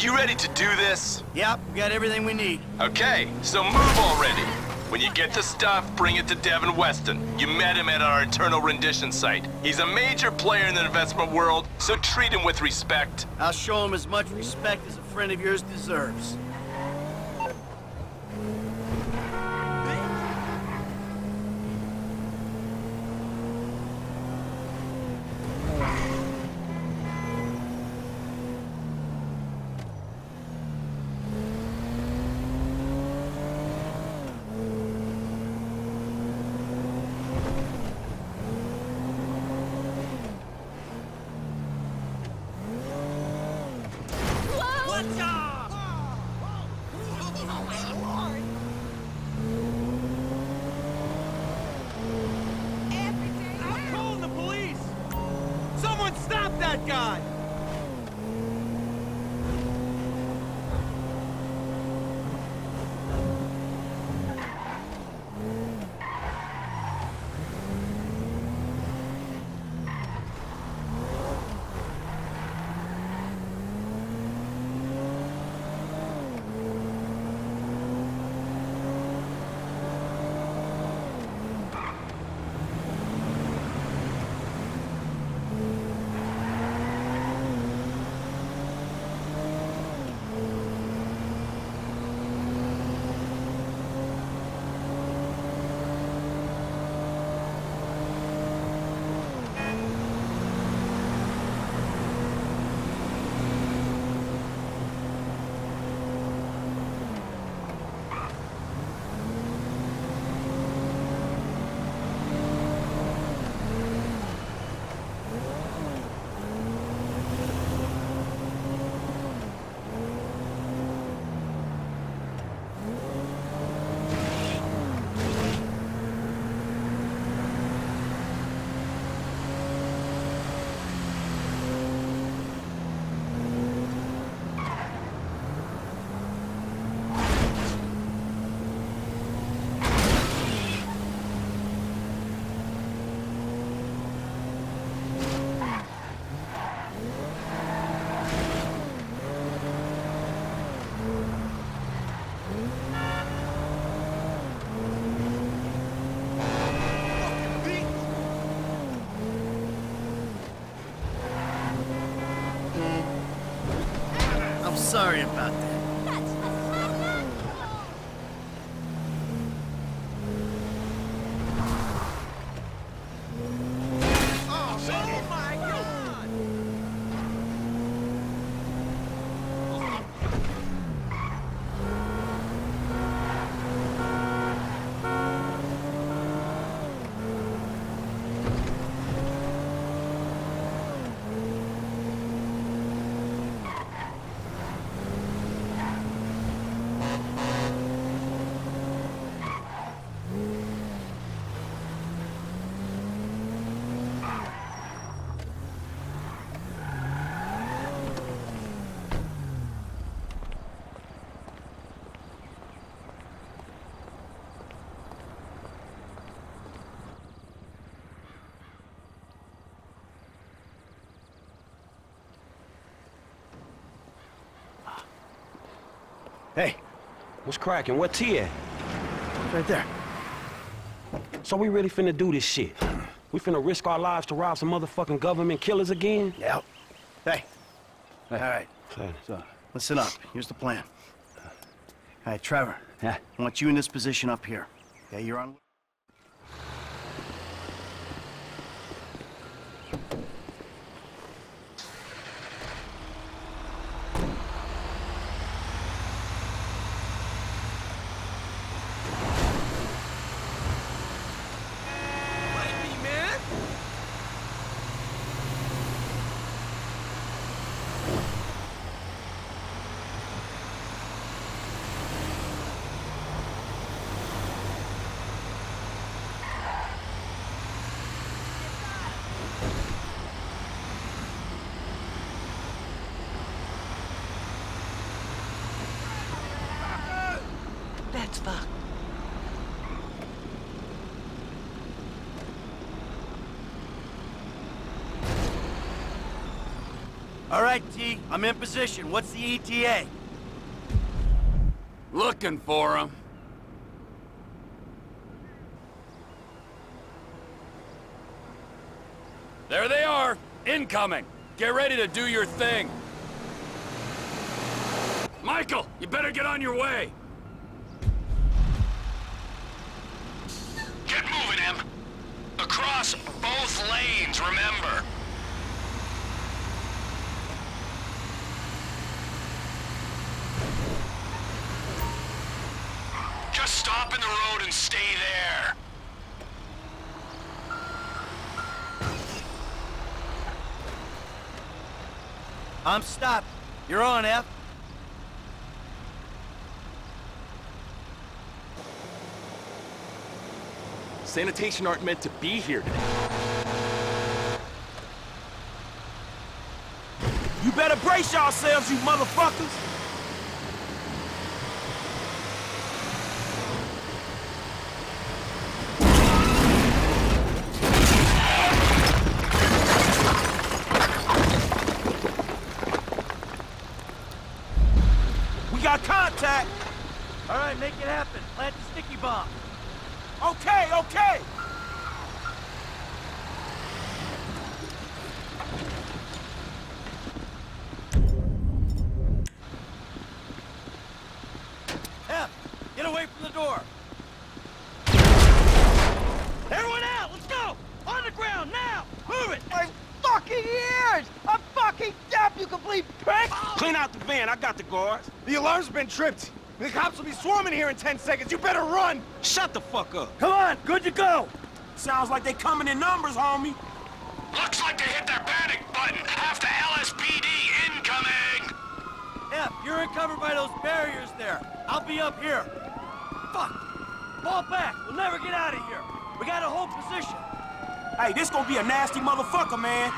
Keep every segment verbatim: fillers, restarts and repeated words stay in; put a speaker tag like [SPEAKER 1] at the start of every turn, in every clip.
[SPEAKER 1] You ready to do this?
[SPEAKER 2] Yep, we got everything we need.
[SPEAKER 1] Okay, so move already. When you get the stuff, bring it to Devin Weston. You met him at our internal rendition site. He's a major player in the investment world, so treat him with respect.
[SPEAKER 2] I'll show him as much respect as a friend of yours deserves.
[SPEAKER 3] Stop that guy!
[SPEAKER 2] I'm sorry about that. Hey.
[SPEAKER 4] What's cracking? What T at?
[SPEAKER 2] Right there.
[SPEAKER 4] So we really finna do this shit? We finna risk our lives to rob some motherfucking government killers again?
[SPEAKER 2] Yep. Hey. All right.
[SPEAKER 4] Hey.
[SPEAKER 2] So, listen up. Here's the plan. All right, Trevor.
[SPEAKER 4] Yeah?
[SPEAKER 2] I want you in this position up here. Okay, you're on...
[SPEAKER 3] All right, T, I'm in position. What's the E T A?
[SPEAKER 5] Looking for him. There they are! Incoming! Get ready to do your thing! Michael, you better get on your way!
[SPEAKER 1] Get moving, Em! Across both lanes, remember! Just stop in the road and stay there!
[SPEAKER 3] I'm stopped. You're on, F.
[SPEAKER 1] Sanitation aren't meant to be here today.
[SPEAKER 4] You better brace yourselves, you motherfuckers! We got contact!
[SPEAKER 3] All right, make it happen. Plant the sticky bomb.
[SPEAKER 4] Okay, okay!
[SPEAKER 3] F, get away from the door. Everyone out, let's go! On the ground, now! Move it!
[SPEAKER 6] My fucking ears! I'm fucking deaf, you complete prick!
[SPEAKER 4] Clean out the van, I got the guards.
[SPEAKER 2] The alarm's been tripped. The cops will be swarming here in ten seconds. You better run!
[SPEAKER 4] Shut the fuck up.
[SPEAKER 3] Come on, good to go!
[SPEAKER 4] Sounds like they coming in numbers, homie.
[SPEAKER 1] Looks like they hit their panic button! Half the L S P D incoming!
[SPEAKER 3] F, you're uncovered by those barriers there. I'll be up here. Fuck! Fall back, we'll never get out of here. We gotta hold position.
[SPEAKER 4] Hey, this gonna be a nasty motherfucker, man.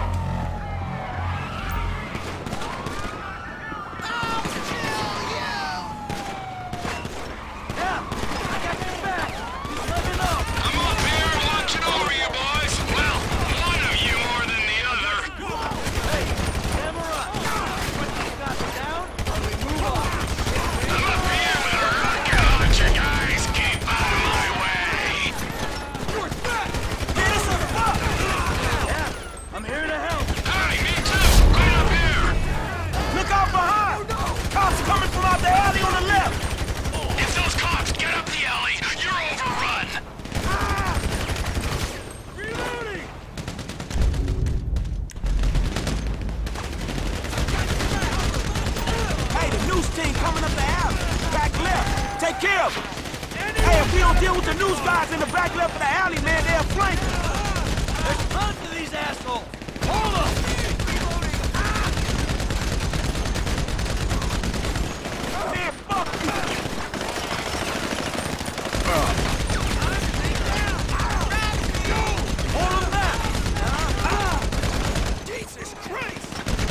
[SPEAKER 4] Take care of them. Hey, if we don't deal with the news guys in the back left of the alley, man, they'll flank us.
[SPEAKER 3] There's tons of these assholes. Hold them.
[SPEAKER 4] Man, fuck you.
[SPEAKER 3] Hold them back. Jesus Christ.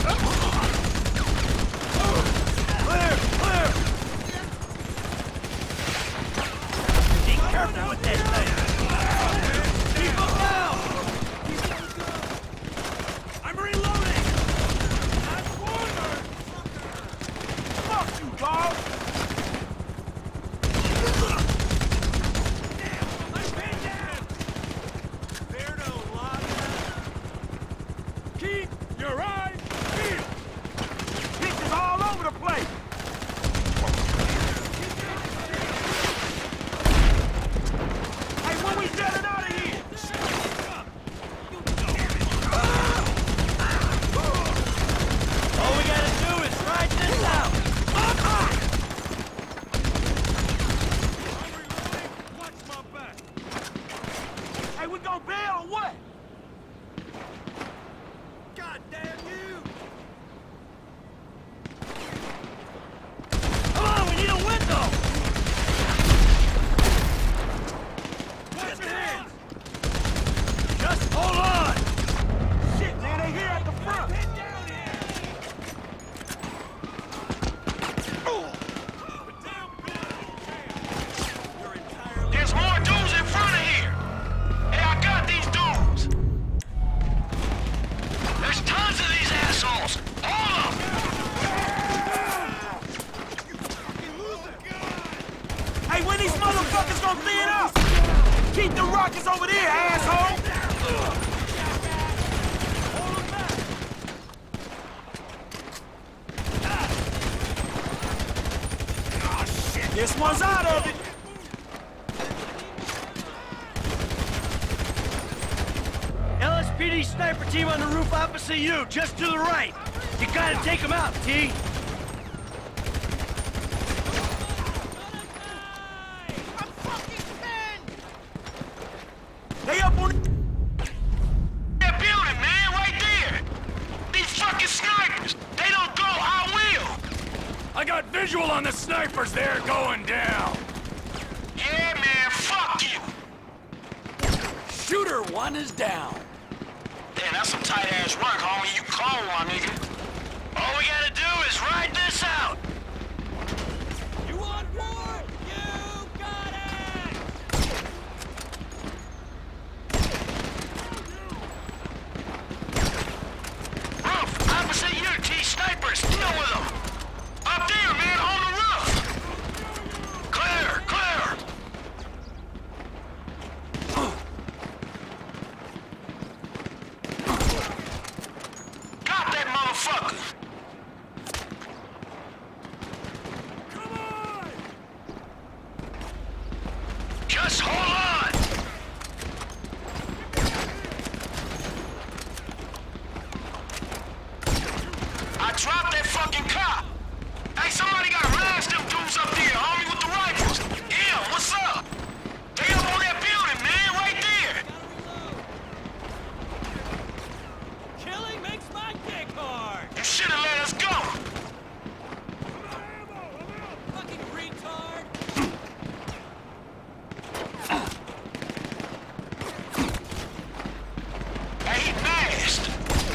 [SPEAKER 3] Clear, clear. Careful with that thing! Keep them down! I'm reloading! I'm cornered!
[SPEAKER 4] Fuck you, dog!
[SPEAKER 3] I'm pinned down! They're no lie.
[SPEAKER 4] Keep your eyes peeled! Bitches all over the place! When we getting out of here?
[SPEAKER 3] All we gotta do is ride this out!
[SPEAKER 4] Watch my back! Hey, we gonna bail or what?
[SPEAKER 3] God damn you! Come on, we need a window! Just hold on!
[SPEAKER 4] Shit, man, they here at the front!
[SPEAKER 3] Down here!
[SPEAKER 1] There's more dudes in front of here! Hey, I got these dudes! There's tons of
[SPEAKER 3] This one's out of it! L S P D sniper team on the roof opposite you, just to the right. You gotta take them out, T. They up on
[SPEAKER 7] that building, man, right there. These fucking snipers, they don't go, I will.
[SPEAKER 5] I got visual on the snipers there going down.
[SPEAKER 7] Yeah, man, fuck you.
[SPEAKER 5] Shooter one is down.
[SPEAKER 7] Damn, that's some tight-ass work, homie. You call one, nigga. All we gotta do is ride this out.
[SPEAKER 3] You want war? You got it!
[SPEAKER 7] Roof, opposite you, T. Snipers, deal with them. Up there, man, on the roof. Clear, clear. Got that motherfucker.
[SPEAKER 3] Come on!
[SPEAKER 7] Just hold on. I dropped that fucking cop. Hey, somebody got harassed them dudes up there, homie, with the rifles. Yeah, what's up? They up on that building, man, right there.
[SPEAKER 3] Killing makes my dick hard!
[SPEAKER 7] You should've let us go.
[SPEAKER 3] Fucking retard!
[SPEAKER 7] Hey, he fast.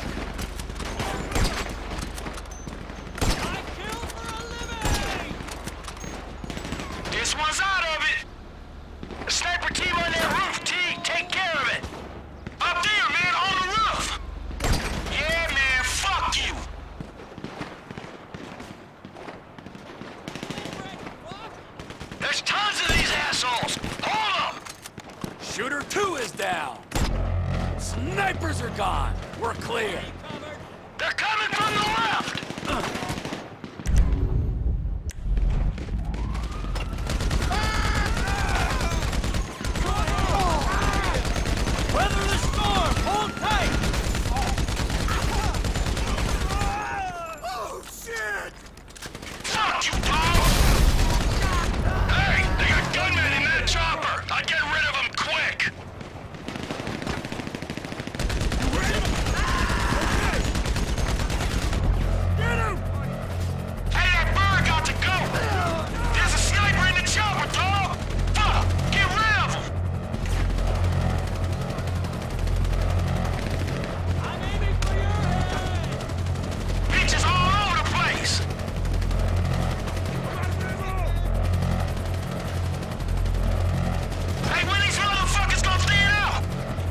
[SPEAKER 3] I kill for a living!
[SPEAKER 7] This one's out of it. The sniper team on that roof, T, take care of it. Up there, man, on the roof. Yeah, man, fuck you. There's tons of these assholes. Hold them.
[SPEAKER 5] Shooter two is down. Snipers are gone. We're clear.
[SPEAKER 7] They're coming from the left.
[SPEAKER 3] Weather the storm! Hold tight! Oh, shit!
[SPEAKER 7] Fuck you, dog. Hey, they got gunmen in that chopper. I'd get rid of them quick.
[SPEAKER 3] Get him!
[SPEAKER 7] Hey, that bird got to go. There's a sniper in the chopper, dog. Fuck, get rid of him.
[SPEAKER 3] I'm aiming for your head!
[SPEAKER 7] Bitches all over the place. Hey, when these motherfuckers gonna stand out?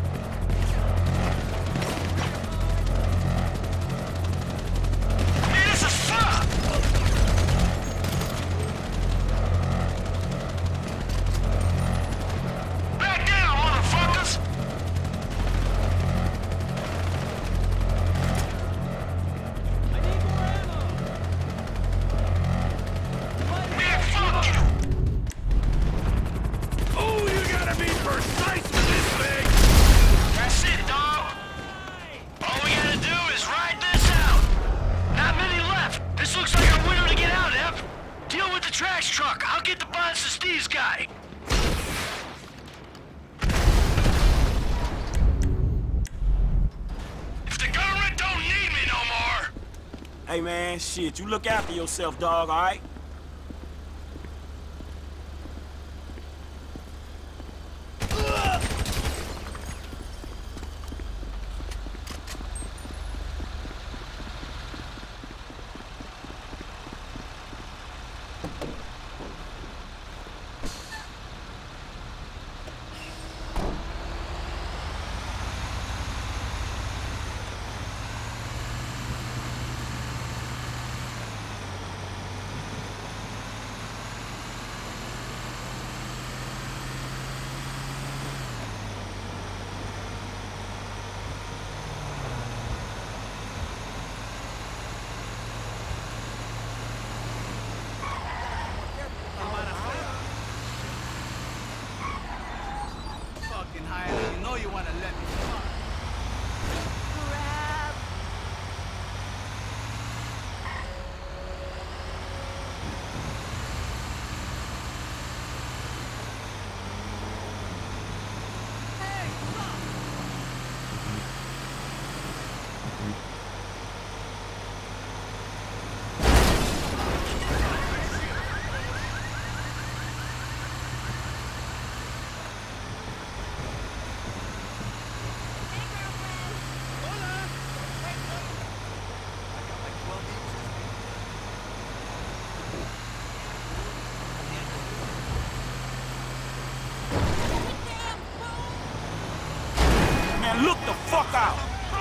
[SPEAKER 7] Man, this is fucked. Back down, motherfuckers.
[SPEAKER 3] I need more ammo!
[SPEAKER 7] Man, fuck you.
[SPEAKER 5] Oh, you gotta be precise with this thing.
[SPEAKER 7] That's it, dog. All we gotta do is ride this out. Not many left. This looks like our window to get out, Ev. Deal with the trash truck. I'll get the bonds to Steve's guy. If the government don't need me no more.
[SPEAKER 3] Hey, man, shit, you look after yourself, dog, all right?
[SPEAKER 5] Look the fuck out!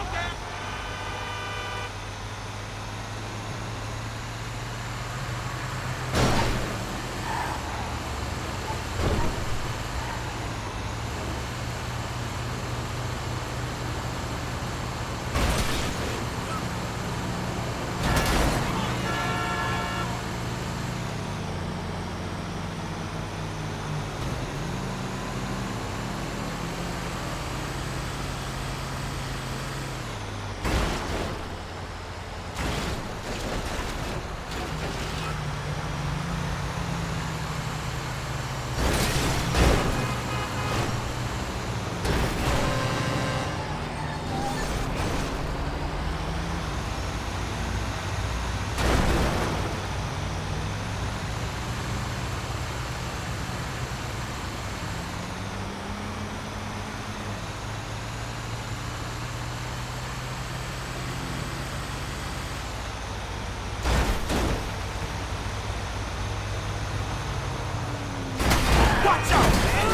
[SPEAKER 5] Watch out, man!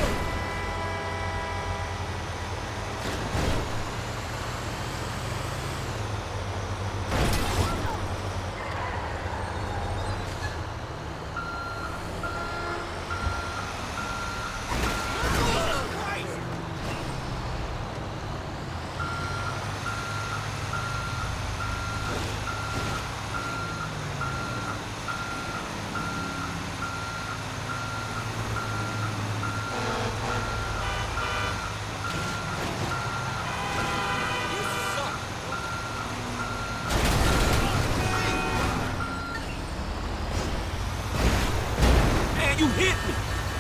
[SPEAKER 5] You hit me!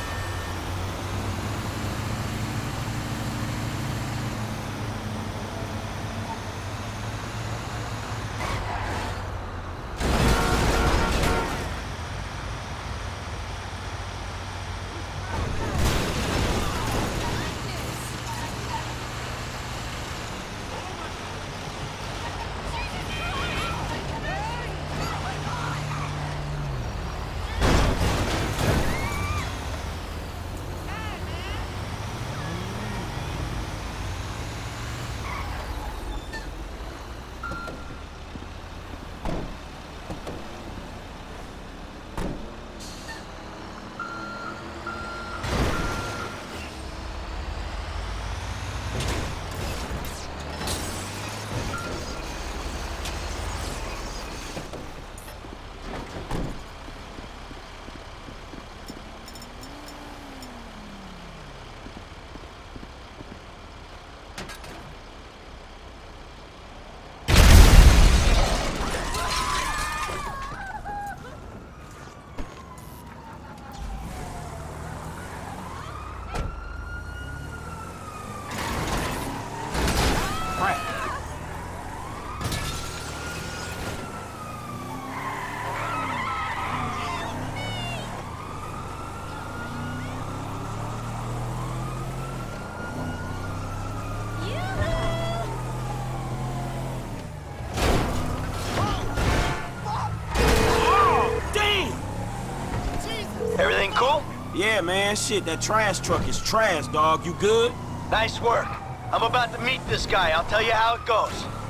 [SPEAKER 7] Everything cool?
[SPEAKER 5] Yeah, man, shit, that trash truck is trash, dog. You good?
[SPEAKER 7] Nice work. I'm about to meet this guy. I'll tell you how it goes.